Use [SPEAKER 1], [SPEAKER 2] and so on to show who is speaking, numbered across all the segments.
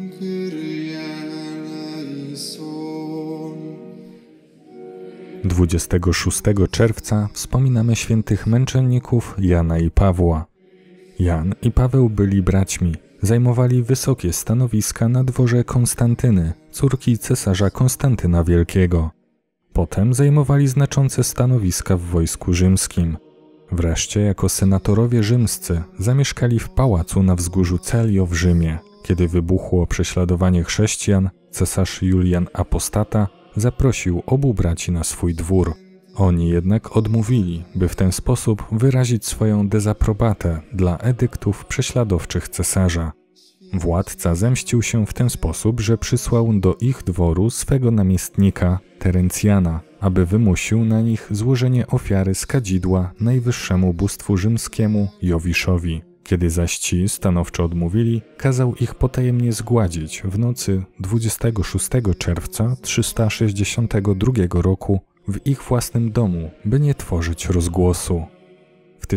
[SPEAKER 1] Kyrie eleison.
[SPEAKER 2] 26 czerwca wspominamy świętych męczenników Jana i Pawła. Jan i Paweł byli braćmi. Zajmowali wysokie stanowiska na dworze Konstantyny, córki cesarza Konstantyna Wielkiego. Potem zajmowali znaczące stanowiska w wojsku rzymskim. Wreszcie jako senatorowie rzymscy zamieszkali w pałacu na wzgórzu Celio w Rzymie. Kiedy wybuchło prześladowanie chrześcijan, cesarz Julian Apostata zaprosił obu braci na swój dwór. Oni jednak odmówili, by w ten sposób wyrazić swoją dezaprobatę dla edyktów prześladowczych cesarza. Władca zemścił się w ten sposób, że przysłał do ich dworu swego namiestnika Terencjana, aby wymusił na nich złożenie ofiary z kadzidła najwyższemu bóstwu rzymskiemu Jowiszowi. Kiedy zaś ci stanowczo odmówili, kazał ich potajemnie zgładzić w nocy 26 czerwca 362 roku w ich własnym domu, by nie tworzyć rozgłosu. W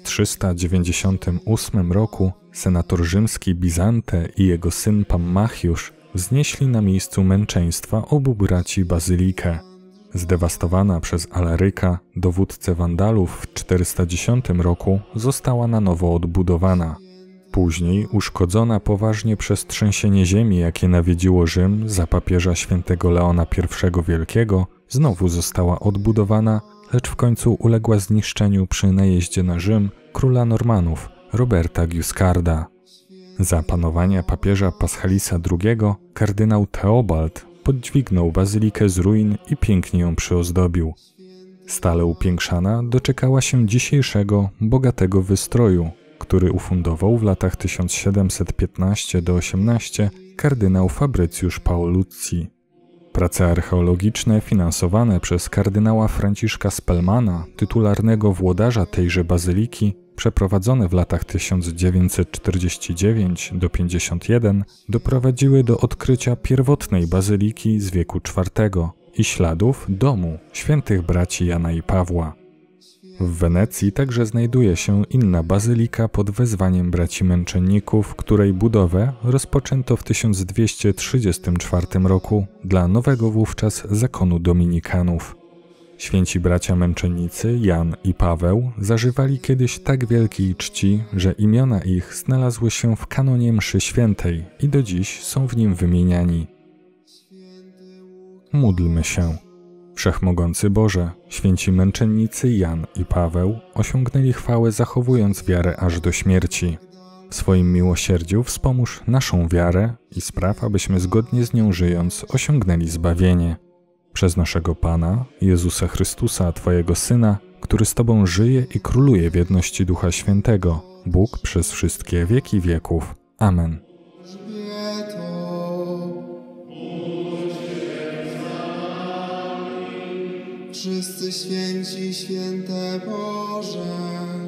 [SPEAKER 2] 1398 roku senator rzymski Bizante i jego syn Pammachiusz wznieśli na miejscu męczeństwa obu braci bazylikę. Zdewastowana przez Alaryka, dowódcę Wandalów w 410 roku, została na nowo odbudowana. Później, uszkodzona poważnie przez trzęsienie ziemi, jakie nawiedziło Rzym za papieża świętego Leona I Wielkiego, znowu została odbudowana, lecz w końcu uległa zniszczeniu przy najeździe na Rzym króla Normanów, Roberta Guiscarda. Za panowania papieża Paschalisa II kardynał Teobald podźwignął bazylikę z ruin i pięknie ją przyozdobił. Stale upiększana doczekała się dzisiejszego, bogatego wystroju, który ufundował w latach 1715–18 kardynał Fabrycjusz Paolucci. Prace archeologiczne finansowane przez kardynała Franciszka Spellmana, tytularnego włodarza tejże bazyliki, przeprowadzone w latach 1949–51, doprowadziły do odkrycia pierwotnej bazyliki z wieku IV i śladów domu świętych braci Jana i Pawła. W Wenecji także znajduje się inna bazylika pod wezwaniem braci męczenników, której budowę rozpoczęto w 1234 roku dla nowego wówczas zakonu dominikanów. Święci bracia męczennicy Jan i Paweł zażywali kiedyś tak wielkiej czci, że imiona ich znalazły się w kanonie mszy świętej i do dziś są w nim wymieniani. Módlmy się. Wszechmogący Boże, święci męczennicy Jan i Paweł osiągnęli chwałę zachowując wiarę aż do śmierci. W swoim miłosierdziu wspomóż naszą wiarę i spraw, abyśmy zgodnie z nią żyjąc osiągnęli zbawienie. Przez naszego Pana, Jezusa Chrystusa, Twojego Syna, który z Tobą żyje i króluje w jedności Ducha Świętego, Bóg przez wszystkie wieki wieków. Amen.
[SPEAKER 1] Wszyscy święci, święte Boże.